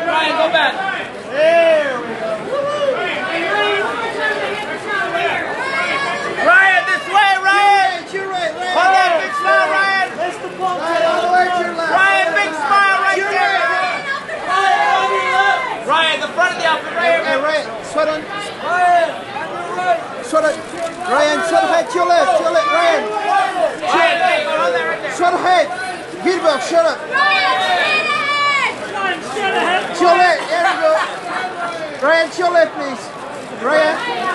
Ryan, go back. There we go. Ryan, this way, Ryan. To your right, Ryan. Hold that big smile, Ryan. That's the bump. Right, all the way to your left. Ryan, big smile right there. Ryan, the front of the outfit right here. Hey, Ryan, sweat on. Ryan, on your right. Sweat on. Ryan, sweat ahead to your left. To your left, Ryan. Ryan, hey, hold that right there. Sweat ahead. Gilbert, shut up. Ryan, straight ahead. To your left, there we go. Ryan, to your left, please. Ryan.